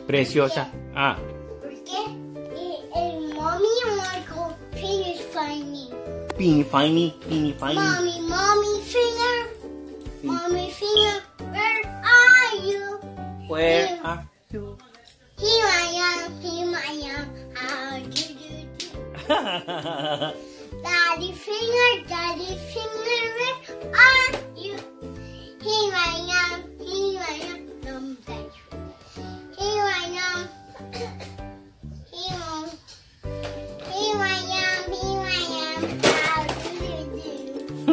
Preciosa. Ah. Porque mommy want to go finish finding. Pini Fini. Mommy finger. Mommy finger, where are you? Where are you? Here I am, how do you do? Daddy finger, where are you? Here I am, here I am, here I am, how do you do?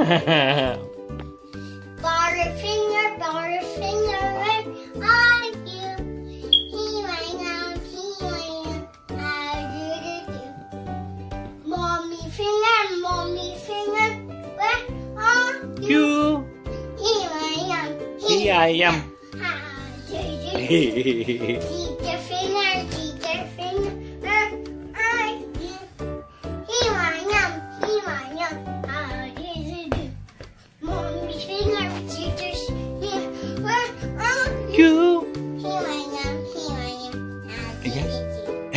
Butterfinger, where are you? Here I am, how do you do? Mommy finger, where are you? You. Here I am, Here I am. how do you do? Teacher finger, where are you? Here I am, how do you do? Mommy finger, teacher's here, where are you? You. Here I am, how do you do?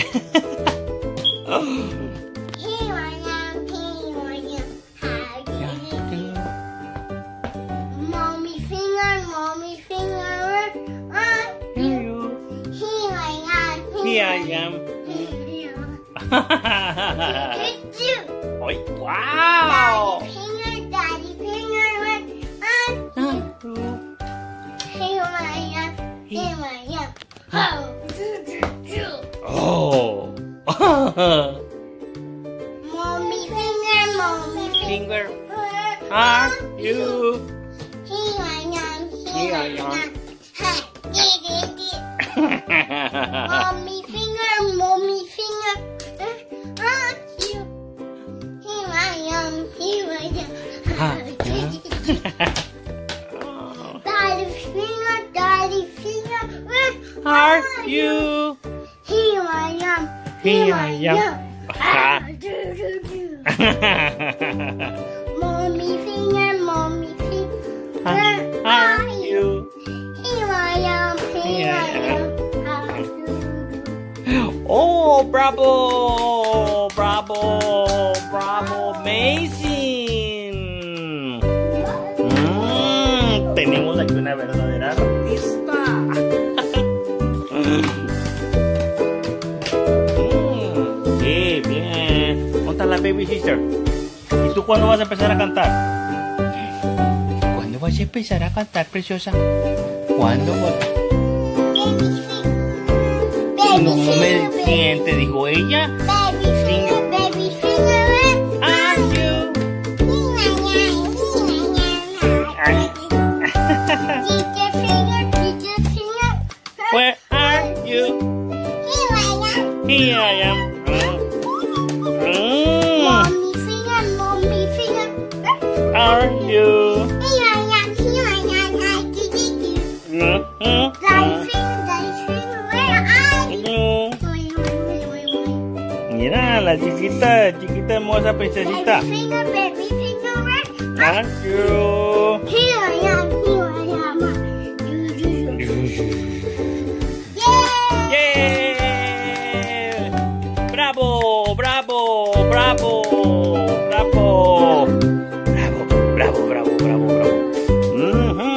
Oh. Here I am, how do you do? Mommy finger, where are you? You. Here I am, Here I am. Good you. Oy, wow. Daddy finger, where are you? Here I am, how do you do? Oh. Mommy finger, Finger. where Are you? Here I am, Here I am. Ha, did. Mommy finger, where are you? Here I am, Ha, Daddy finger, where Are you? Here I am, Here I am. How do. Mommy finger, where Are you? Here I am, how do. Oh, bravo, amazing. Tenemos aquí una verdadera artista. Qué bien. ¿Dónde está la baby sister? ¿Y tú cuándo vas a empezar a cantar? ¿Cuándo vas a empezar a cantar, preciosa? ¿Cuándo vas? No me entiende, dijo ella. Baby finger, where Are you? Teacher finger, Where are you? Here I am. Mommy finger, Are you? here I am, Daddy finger, where are you? Mira, la chiquita hermosa princesita. Baby finger, where Are you? Here I am, ¡Yeah! ¡Bravo! Ujú.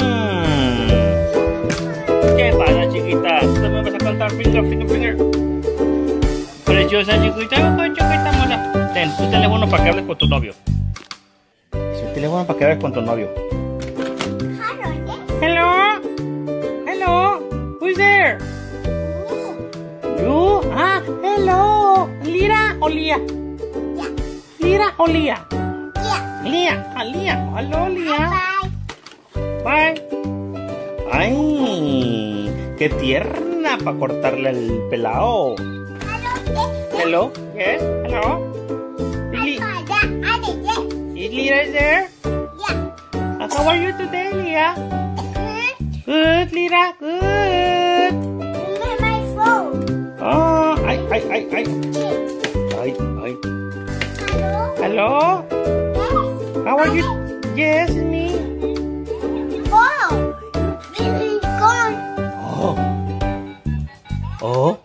¿Qué pasa, chiquita? ¿Tú también vas a cantar finger? Preciosa chiquita hermosa. Ten tu teléfono para que hables con tu novio. Es el teléfono para que hables con tu novio. Hello? Who's there? You? Ah, hello. Lira o Lia? Lira o Lia? Lia. Hello, Lia. Bye. Ay, qué tierna para cortarle el pelao. Hello? Yes? Hello? Is Lira there? How are you today, Lia? Good, Lira. Good. My phone. Oh, ay. Hello? Hello? How are you? Yes, me. Oh, it's gone. Oh.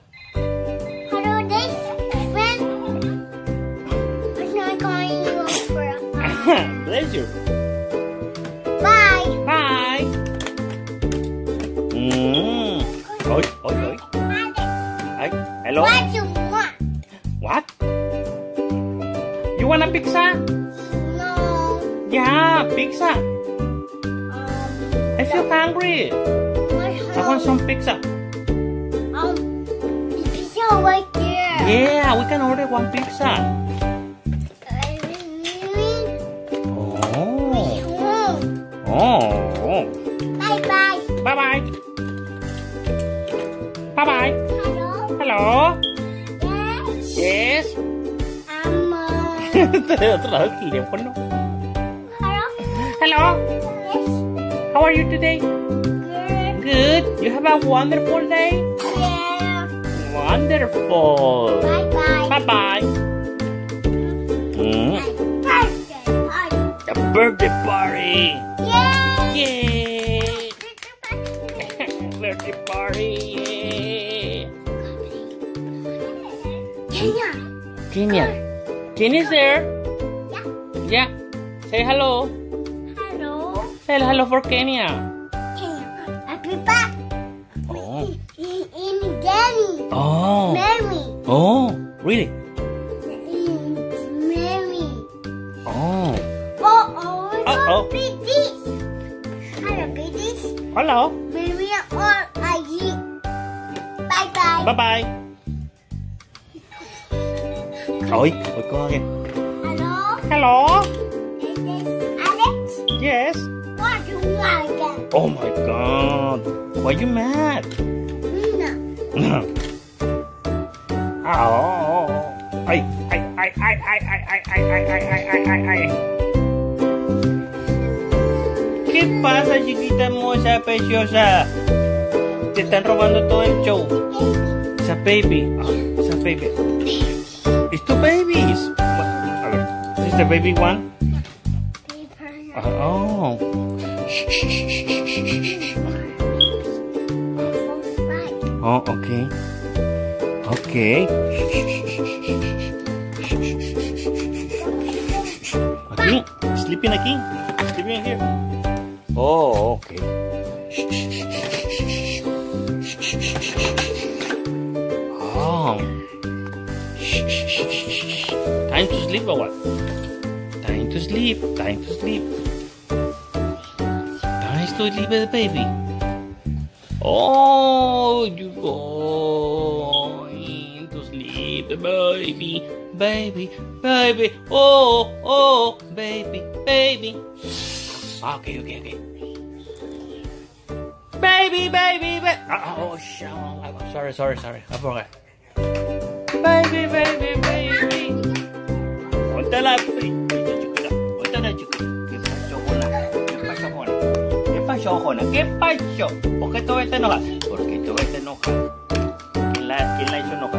Oi, oi, oi. Ay, hello? What you want? What? You want a pizza? No. Yeah, pizza. I feel hungry. I want some pizza. Pizza right there. Yeah, we can order one pizza. Oh. Oh. Bye bye. Bye-bye. Bye-bye. Hello. Hello. Yes. Yes. De otro lado del teléfono. Hello. Hello. Yes. How are you today? Good. Good. You have a wonderful day? Yeah. Wonderful. Bye bye. Bye-bye. Birthday party. A birthday party. Yeah. Yay. Birthday party. Kenya. Kenya. Kenya's there. Yeah. Yeah. Say hello. Hello. Say hello for Kenya. Kenya. Happy birthday. Oh. In Danny. Oh. Mary. Oh. Really? Mary. Oh. Oh. Uh-oh. Babies. Hello, babies. Hello. Mary or I. Bye bye. Bye-bye. Oi, go again. Hello. Hello. Is this Alex? Yes. What do you want again? Oh my God. Why you mad? No. Oh. Ay. ¿Qué pasa, chiquita hermosa, preciosa? Te están robando todo el show. It's a baby. Oh, it's a baby. It's two babies. A ver, is this the baby one? Oh. Oh, okay. Okay. Aquí. Sleeping aquí. Sleeping here. Oh, okay. Oh. Time to sleep or what? Time to sleep. Time to sleep. Time to sleep with the baby. Oh, you going to sleep, baby, baby, baby. Oh, baby, baby. Okay. Baby. Oh, I'm sorry. I forgot. Baby. Ponte la chiquita. ¿Qué pasó, Jona? ¿Qué pasó? ¿Por qué tú te enojas? Porque tú te enojas. ¿Quién la hizo enojar?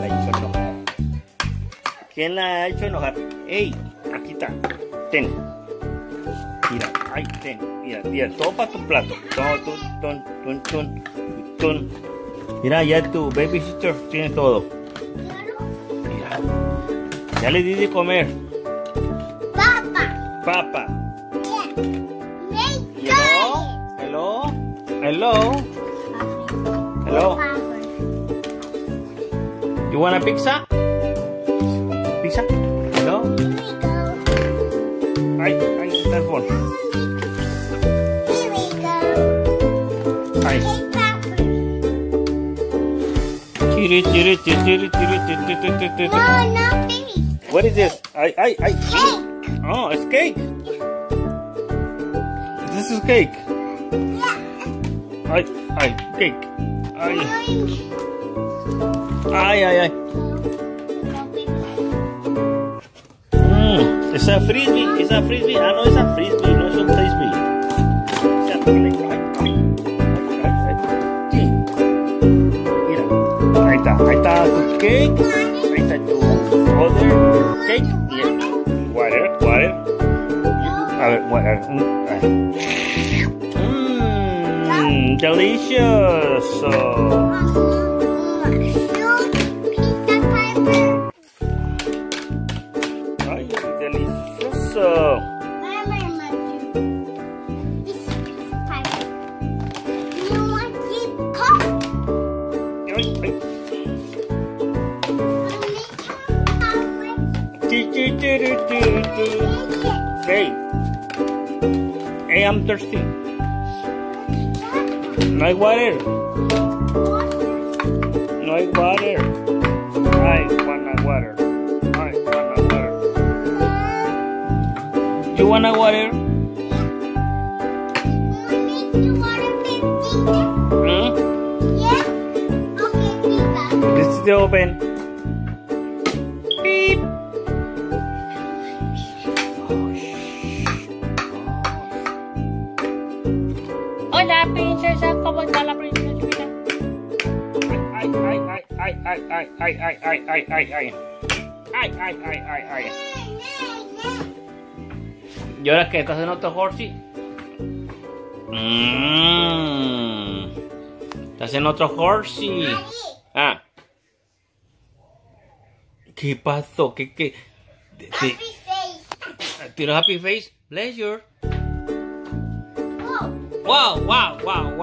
¿Quién la ha hecho enojar? ¡Ey! Aquí está. Ten. Mira, ahí, ten. Mira, todo para tu plato. Ton. Mira, ya tu baby sister tiene todo. Mira. Ya le di de comer. Papa. Hello. You want a pizza? Hello. Ay, telepon. Here we go. Ay. No, baby. What is this? Ay. Cake. Oh, it's cake. This is cake. Yeah. Ay, cake. Ay. It's a frisbee. Ah, no, es a frisbee, no es un frisbee. Mira, ahí está tu cake. Ahí está tu other cake. Water. A ver, water. Delicious. Ay, delicioso. Hey. Hey, I'm thirsty. No hay water. No hay water. I wanna water. I wanna water. You wanna water? This is the open. Beep. Hola, princesa. ¿Cómo está la princesa chiquita? Ay. ¿Y ahora qué? ¿Estás en otro horsey? ¿Estás en otro horsey? Ah. ¿Qué pasó? ¿Qué? Happy face. ¿Tiro happy face? Pleasure. Oh. Wow.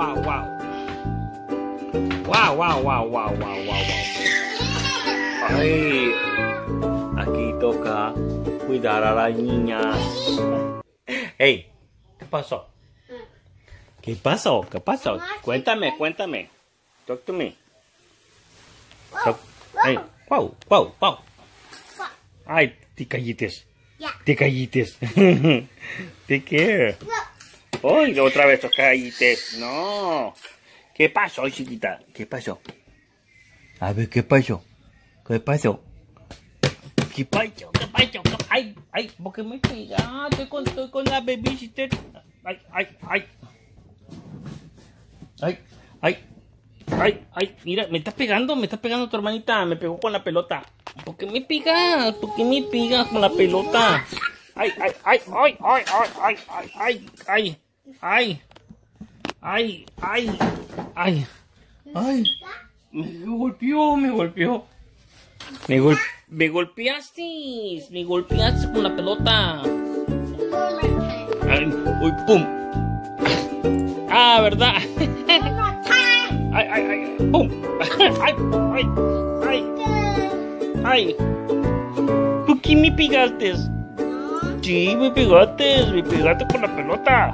Ay, aquí toca cuidar a las niñas. Hey, ¿qué pasó? ¿Qué pasó? Cuéntame. Talk to me. Hey, wow. Ay, te callites. Yeah. Te callites. Take care. Ay, otra vez tus callites. No. ¿Qué pasó, chiquita? ¿Qué pasó? A ver, ¿qué pasó? Ay, ¿por qué me pegaste? Estoy con la babysitter. Ay, mira, me está pegando tu hermanita, me pegó con la pelota. ¿Por qué me pegas? Con la pelota? Ay. Me golpeó. Me golpeaste con la pelota. Ay, uy, pum. Ah, ¿verdad? Ay, pum. Ay. ¿Tú qué me pegaste? Sí, me pegaste con la pelota.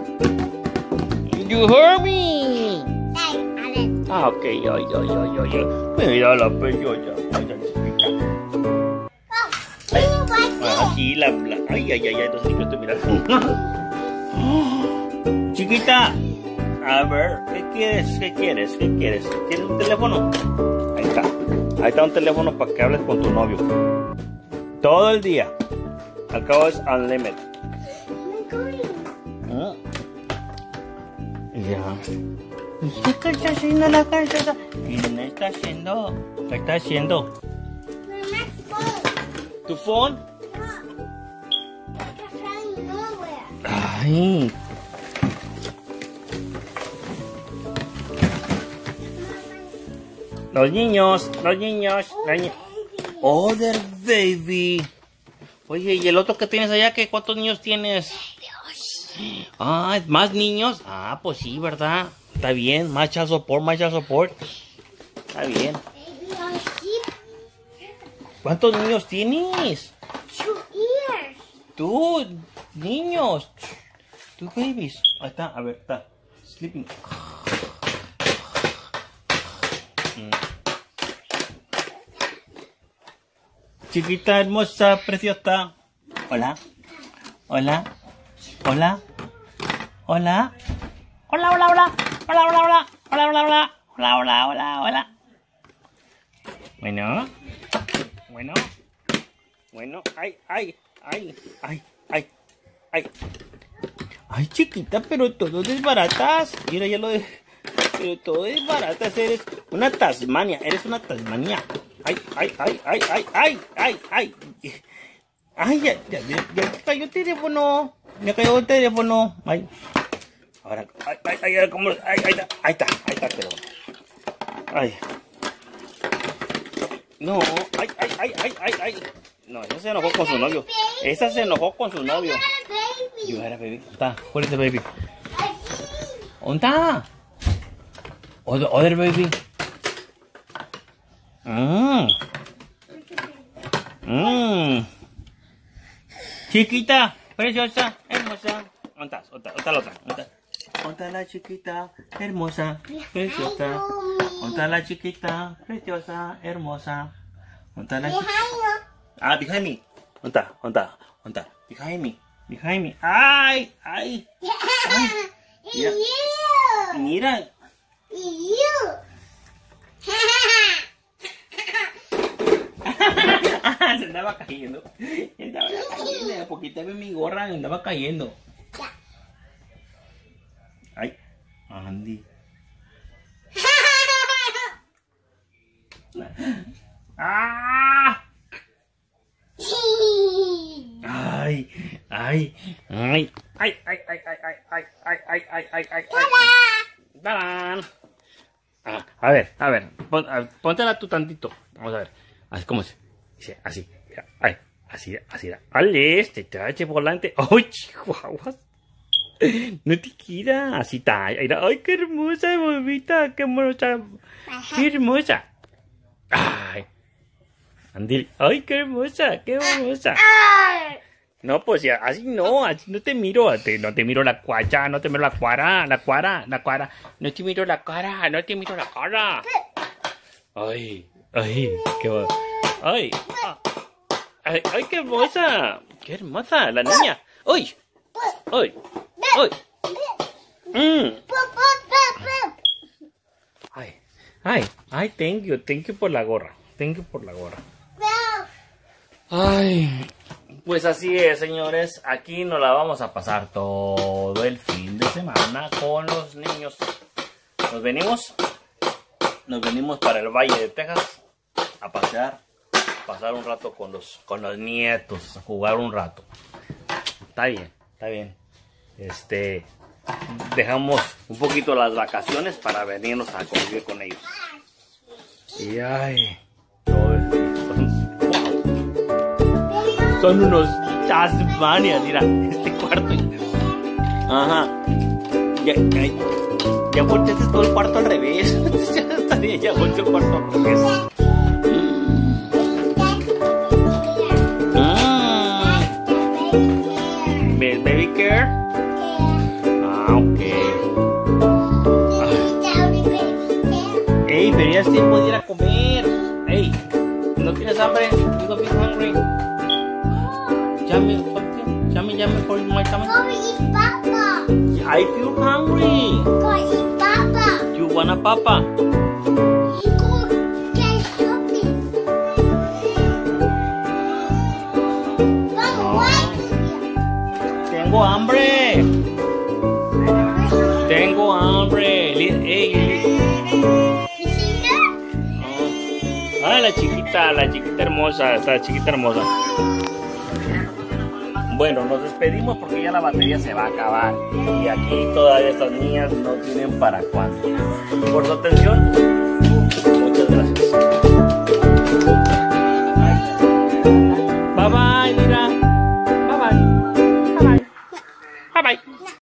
You hurt me. Ah, ok, ay. Mira la pelota. Aquí la ay, no sé qué estoy mirando. Chiquita, a ver, ¿qué quieres? ¿Quieres un teléfono? Ahí está un teléfono para que hables con tu novio. Todo el día. Al cabo es unlimited. Ya. ¿Qué está haciendo la casa? ¿Qué está haciendo? ¿Tu phone? Ay. Los niños. Other baby. Oye, ¿y el otro que tienes allá? ¿Cuántos niños tienes? Ah, ¿más niños? Ah, pues sí, ¿verdad? Está bien, más child support. Está bien. ¿Cuántos niños tienes? 2 years. Tú, niños. Tú, babies. Ahí está, a ver, está. Sleeping. Chiquita, hermosa, preciosa. Hola. Bueno. Ay, chiquita, pero todo desbaratas. Mira, ya lo de... Pero todo desbaratas. Eres una Tasmania. Ay. Ya cayó el teléfono. Ay. Ahora, ¿cómo? Ahí está el teléfono. Ay. No, ay. No, esa se enojó con su novio. You had a baby. Está, ¿cuál es el baby? ¿Dónde está? Other baby. Chiquita, preciosa, hermosa. ¿Dónde estás? ¿Dónde está la otra? ¿Dónde está la chiquita, hermosa, preciosa? ¿Dónde está la chiquita, preciosa, hermosa? ¿Dónde está la chiquita? Ah, behind me. ¿Dónde está? ¿Dónde está? ¿Dónde está? Behind me. Behind me. ¡Ay! ¡Ay! ¡Ay! Mira. Mira. Se andaba cayendo. Andaba cayendo. Porque también mi gorra me andaba cayendo. Ay, Andy. ¡Ah! Ay, ay, ay, ay, ay, ay, ay, ay, ay, ay, ay, ay, ay, ay, ¡tarán! A ver, póntela tú tantito. Vamos a ver. Así como se dice, así. Ay, así, así. ¡Ale, te trae volante! ¡Ay, chihuahuas! No te quiera. Así está. ¡Ay, qué hermosa, bobita! ¡Qué hermosa! ¡Qué hermosa! ¡Ay! Andy, ¡ay, qué hermosa! ¡Qué hermosa! No, pues ya, así no te miro, no te miro la cuacha, no te miro la cuara, no te miro la cara, no te miro la cara. Ay, ay, qué ay, ay, ay, qué hermosa, la niña. Ay, ay, ay, ay, ay, thank you por la gorra, Ay, pues así es, señores. Aquí nos la vamos a pasar todo el fin de semana con los niños. Nos venimos para el Valle de Texas a pasear, pasar un rato con los nietos, a jugar un rato. Está bien. Dejamos un poquito las vacaciones para venirnos a convivir con ellos. Y ay, todo el día. Son unos Tasmanias, mira, este cuarto. Ajá. Ya volteaste todo el cuarto al revés. Ya volteé el cuarto al revés. Baby care. Ah, ok. Ey, pero ya es tiempo de ir a comer. Ey, ¿no tienes hambre? You don't feel hungry. Yummy for my tummy. Go eat papa. I feel hungry. Go eat papa. You wanna papa? Go get shopping. Tengo hambre. Hey. Ah, la chiquita hermosa, esta chiquita hermosa. Bueno, nos despedimos porque ya la batería se va a acabar. Y aquí todavía estas niñas no tienen para cuándo. Por su atención.